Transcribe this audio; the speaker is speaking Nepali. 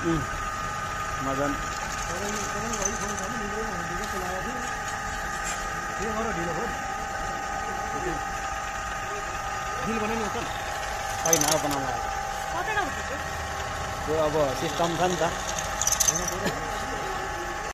मदन ढिल बनाउने हो त होइन अब बनाउनु त्यो अब सिस्टम छ नि त